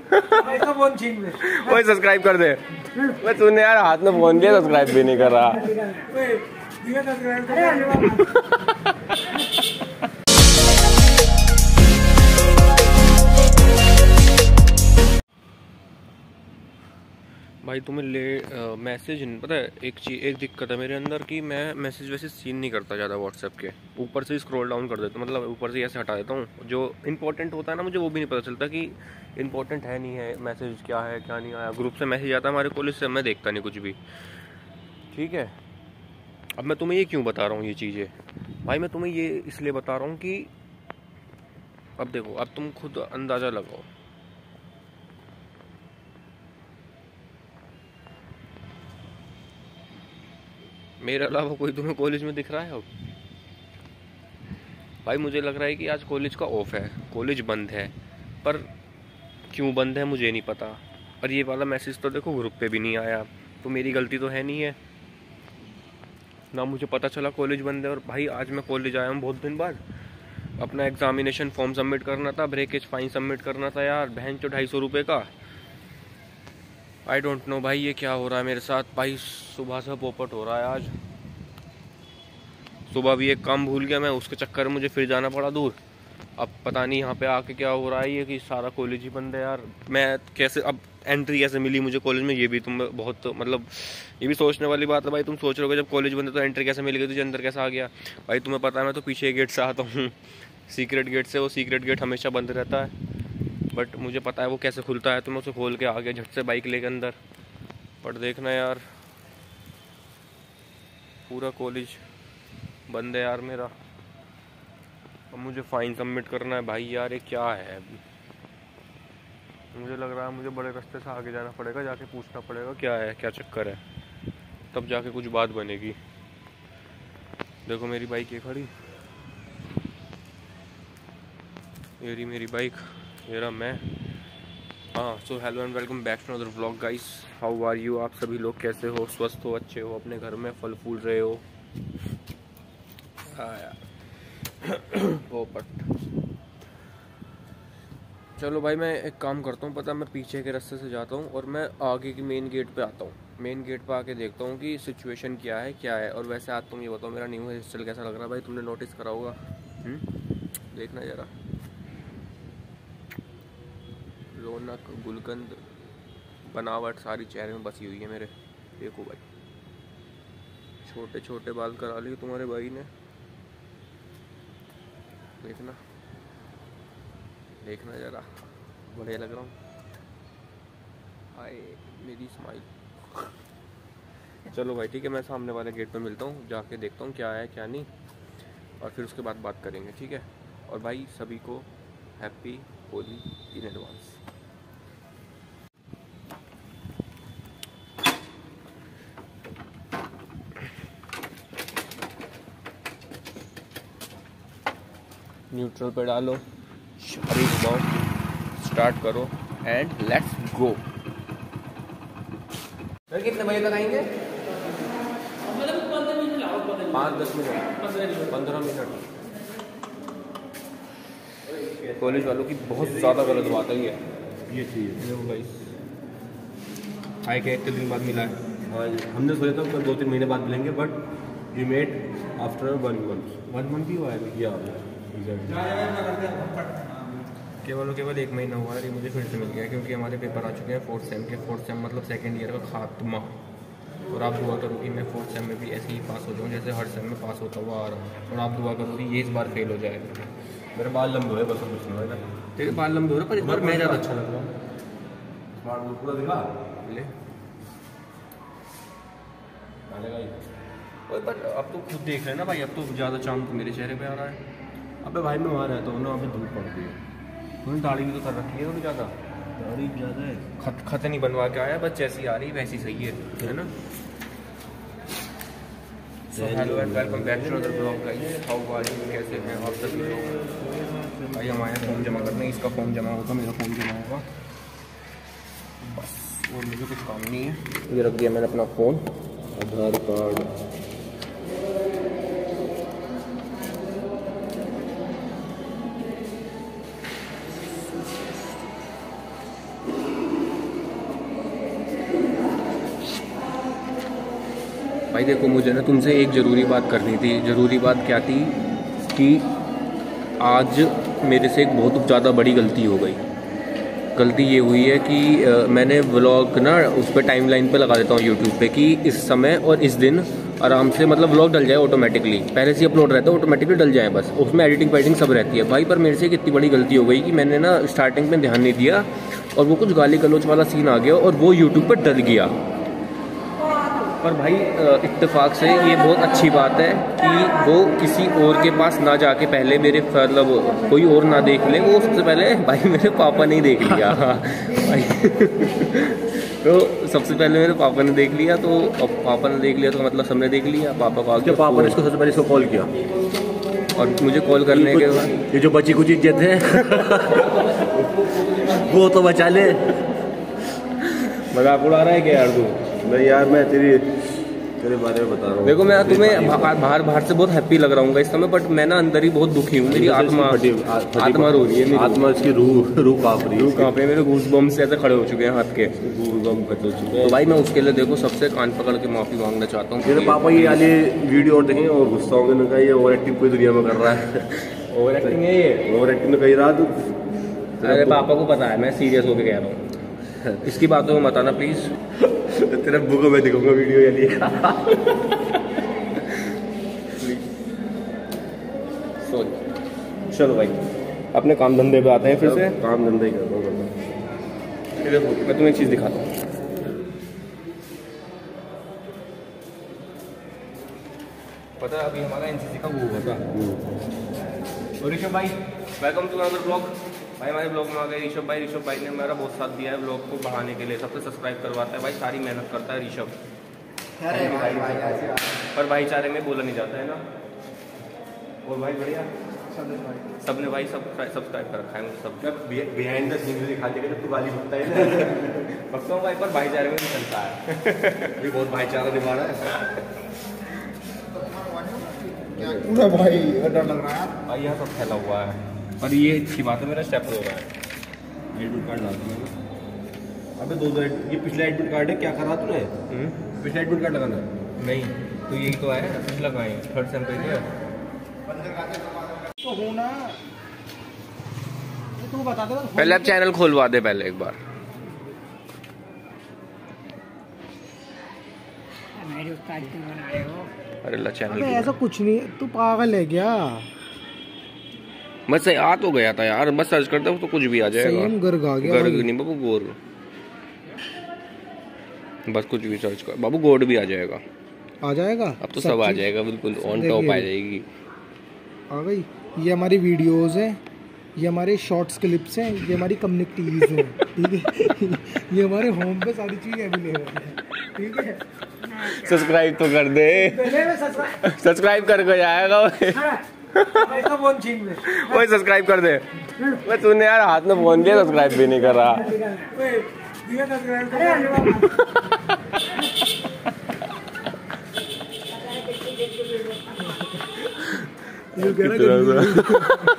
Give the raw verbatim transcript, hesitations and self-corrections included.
Phone छीन ले। वही सब्सक्राइब कर दे। मैं तूने यार हाथ में फोन दिया, सब्सक्राइब भी नहीं कर रहा। भाई तुम्हें ले मैसेज पता है एक चीज़, एक दिक्कत है मेरे अंदर कि मैं मैसेज वैसे सीन नहीं करता ज़्यादा व्हाट्सएप के। ऊपर से स्क्रॉल डाउन कर देता हूँ, मतलब ऊपर से ऐसे हटा देता हूँ। जो इंपॉर्टेंट होता है ना, मुझे वो भी नहीं पता चलता कि इंपॉर्टेंट है नहीं है, मैसेज क्या है क्या नहीं आया। ग्रुप से मैसेज आता है हमारे कॉलेज से, मैं देखता नहीं कुछ भी, ठीक है। अब मैं तुम्हें ये क्यों बता रहा हूँ ये चीज़ें भाई, मैं तुम्हें ये इसलिए बता रहा हूँ कि अब देखो, अब तुम खुद अंदाज़ा लगाओ। मेरे अलावा कोई तुम्हें कॉलेज में दिख रहा है अब? भाई मुझे लग रहा है कि आज कॉलेज का ऑफ है, कॉलेज बंद है, पर क्यों बंद है मुझे नहीं पता। और ये वाला मैसेज तो देखो ग्रुप पे भी नहीं आया, तो मेरी गलती तो है नहीं है ना, मुझे पता चला कॉलेज बंद है। और भाई आज मैं कॉलेज आया हूँ बहुत दिन बाद, अपना एग्जामिनेशन फॉर्म सबमिट करना था, ब्रेकेज फाइन सबमिट करना था यार, बहन चो ढाई सौ रुपये का। आई डोंट नो भाई ये क्या हो रहा है मेरे साथ। भाई सुबह से पोपट हो रहा है आज। सुबह भी एक काम भूल गया मैं, उसके चक्कर में मुझे फिर जाना पड़ा दूर। अब पता नहीं यहाँ पे आके क्या हो रहा है ये कि सारा कॉलेज ही बंद है यार। मैं कैसे अब एंट्री कैसे मिली मुझे कॉलेज में, ये भी तुम बहुत मतलब ये भी सोचने वाली बात है भाई। तुम सोच रहे हो जब कॉलेज बंद है तो एंट्री कैसे मिल गई, तुझे अंदर कैसे आ गया? भाई तुम्हें पता है मैं तो पीछे गेट से आता हूँ, सीक्रेट गेट से। वो सीक्रेट गेट हमेशा बंद रहता है, बट मुझे पता है वो कैसे खुलता है, तो मैं उसे खोल के आ गया झट से बाइक लेके अंदर। बट देखना यार पूरा कॉलेज बंद है यार मेरा। अब मुझे फाइन सबमिट करना है भाई यार, ये क्या है अभी? मुझे लग रहा है मुझे बड़े रास्ते से आगे जाना पड़ेगा, जाके पूछना पड़ेगा क्या है क्या चक्कर है, तब जाके कुछ बात बनेगी। देखो मेरी बाइक ये खड़ी, ये रही मेरी बाइक, ये रहा मैं। हाँ so hello and welcome back to another vlog guys. How are you? आप सभी लोग कैसे हो? स्वस्थ हो, अच्छे हो, अपने घर में फल फूल रहे हो? हाँ यार पोपट। चलो भाई मैं एक काम करता हूँ, पता मैं पीछे के रास्ते से जाता हूँ और मैं आगे की मेन गेट पे आता हूँ। मेन गेट पे आके देखता हूँ कि सिचुएशन क्या है क्या है। और वैसे आज तुम ये बताओ मेरा न्यू हेयर स्टाइल कैसा लग रहा है भाई? तुमने नोटिस करा होगा, देखना जरा। रौनक गुलकंद बनावट सारी चेहरे में बसी हुई है मेरे। देखो भाई छोटे छोटे बाल करा लिए तुम्हारे भाई ने, देखना देखना जरा, बढ़िया लग रहा हूँ। हाय मेरी स्माइल। चलो भाई ठीक है, मैं सामने वाले गेट पे मिलता हूँ, जाके देखता हूँ क्या है क्या नहीं, और फिर उसके बाद बात करेंगे, ठीक है। और भाई सभी को happy Holi in advance. Neutral पे डालो, हरी घुमाओ, स्टार्ट करो एंड लेट्स गो। सर कितने बजे तक आएंगे? पाँच दस मिनट पंद्रह मिनट। कॉलेज वालों की बहुत ज़्यादा गलत बात है ये ये चाहिए भाई। आए के इतने दिन बाद मिला है, और हमने सोचा था दो तीन महीने बाद मिलेंगे, but you met after one month one month ही हुआ है किया केवल केवल एक महीना हुआ है। ये मुझे फिर से मिल गया क्योंकि हमारे पेपर आ चुके हैं फोर्थ सेम के। फोर्थ सेम मतलब सेकेंड ईयर का खात्मा। और आप दुआ करो कि मैं फोर्थ सेम में भी ऐसे ही पास हो जाऊँ जैसे हर सेम में पास होता हुआ आ रहा हूँ। और आप दुआ करो कि ये इस बार फेल हो जाए। मेरे बाल लंबे हुए बस कुछ नहीं है, तेरे बाल लंबे हो रहे पर इस बार मैं ज़्यादा अच्छा लग रहा हूँ। पूरा दिखा ले बट अब तो खुद देख रहे हैं ना भाई, अब तो ज़्यादा चाम तो मेरे चेहरे पे आ रहा है। अबे भाई मैं वहाँ रहता हूँ ना, अभी धूप पड़ती है। तूने दाढ़ी भी तो कर रखी है थोड़ी ज़्यादा, दाढ़ी ज़्यादा है। खत खत नहीं बनवा के आया, बस जैसी आ रही वैसी सही है, है ना। So hello and welcome back to another blog guys. How are you? कैसे हैं आप सभी लोग? भाई हम आए फॉर्म जमा करने, इसका फॉर्म जमा होगा, मेरा फॉर्म जमा होगा बस, और मुझे कुछ काम नहीं है। ये रख दिया मैंने अपना फ़ोन, आधार कार्ड, भाई देखो मुझे ना तुमसे एक ज़रूरी बात करनी थी। ज़रूरी बात क्या थी कि आज मेरे से एक बहुत ज़्यादा बड़ी गलती हो गई। गलती ये हुई है कि आ, मैंने व्लॉग ना उस पर टाइमलाइन पे लगा देता हूँ यूट्यूब पे कि इस समय और इस दिन आराम से मतलब व्लॉग डल जाए ऑटोमेटिकली। पहले से अपलोड रहता है, ऑटोमेटिकली डल जाए बस, उसमें एडिटिंग वाइटिंग सब रहती है भाई। पर मेरे से एक इतनी बड़ी गलती हो गई कि मैंने ना स्टार्टिंग में ध्यान नहीं दिया और वो कुछ गाली गलौच वाला सीन आ गया और वो यूट्यूब पर डल गया। पर भाई इत्तेफाक से ये बहुत अच्छी बात है कि वो किसी और के पास ना जाके पहले मेरे मतलब कोई और ना देख ले, वो सबसे पहले भाई मेरे पापा ने ही देख लिया। भाई तो सबसे पहले मेरे पापा ने देख लिया, तो अब पापा ने देख लिया तो मतलब सबने देख लिया। पापा को आगे पापा ने इसको सबसे पहले इसको कॉल किया और मुझे कॉल करने के बाद ये जो बची कुछ इज्जत है वो तो बचा ले। मजाक उड़ा रहा है क्या यार तू? मैं यार मैं तेरी तेरे बारे में बता रहा हूँ। देखो मैं तुम्हें बाहर बाहर से बहुत हैप्पी लग रहा हूँ इस समय, बट मैं ना अंदर ही बहुत दुखी हूँ। मेरी आत्मा आत्मा रो रही है, आत्मा इसकी रूह रूह कांप रही है, रूह कांप रही है। मेरे गूस बम से ऐसे खड़े हो चुके हैं हाथ के, गूस बम खड़े हो चुके हैं। तो भाई मैं उसके लिए देखो सबसे कान पकड़ के माफी मांगना चाहता हूँ। मेरे पापा ये वाली वीडियो और देखेंगे और गुस्सा होंगे, उनका ये ओवर एक्टिंग पूरी दुनिया में कर रहा है। ओवर एक्टिंग है ये, ओवर एक्टिंग कही रहा तू। अरे पापा को पता है मैं सीरियस होके कह रहा हूँ, इसकी बातों में मत आना प्लीज। तेरे बुक में दिखाऊंगा वीडियो ये लिए। चलो भाई अपने काम धंधे पे आते हैं फिर से। काम धंधा ही करता हूँ। मैं तुम्हें एक चीज़ दिखाता हूँ। पता है अभी हमारा एनसीसी का वो हुआ था। और ऋषभ भाई वेलकम टू अनदर ब्लॉग। भाई हमारे ब्लॉग में आ गए ऋषभ भाई। ऋषभ भाई ने मेरा बहुत साथ दिया है ब्लॉग को बढ़ाने के लिए, सबसे सब्सक्राइब करवाता है भाई, सारी मेहनत करता है ऋषभ। पर भाईचारे में बोला नहीं जाता है ना। और भाई बढ़िया सबने भाई सब सब्सक्राइब कर रखा है मुझे सब। बिहाइंड द सीन दिखा देगा जब तू गाली बकता है ना। बकता हूँ भाई, पर भाईचारे में भी चलता है। ये बहुत भाईचारा निभा रहा है पूरा भाई डर लग रहा है भाई, यहाँ सब फैला हुआ है। और ये अच्छी बात है, मेरा स्टेप हो रहा है। एडमिट कार्ड डाल दिया। अबे दो दो ये पिछला एडमिट कार्ड है, क्या करा तूने? पिछला एडमिट कार्ड लगाना नहीं तो यही तो है, पिछला कहाँ है? थर्ड सेम पे है तो हूँ ना, तू बता दे। पहले आप चैनल खोलवा दे पहले एक बार। अरे अल्लाह चैनल ऐसा कुछ नहीं, तू पागल है क्या? बस आ तो गया था यार, बस सर्च करते हो तो कुछ भी आ जाएगा। सेम गर्ग आ गया। गर्ग नहीं बाबू, गोर। बस कुछ भी सर्च कर बाबू, गोड भी आ जाएगा। आ जाएगा अब तो सब आ जाएगा, बिल्कुल ऑन टॉप आ जाएगी। आ गई। ये हमारी वीडियोस हैं, ये हमारे शॉर्ट्स क्लिप्स हैं, ये हमारी कम्युनिटीज हैं, ठीक है। ये हमारे होम पे सारी चीजें अवेलेबल है, ठीक है। सब्सक्राइब तो कर दे, सब्सक्राइब करके जाएगा फोन छीन ले, वही सब्सक्राइब कर दे। मैं तूने यार हाथ में फोन दिया, सब्सक्राइब भी नहीं कर रहा। ये कह रहा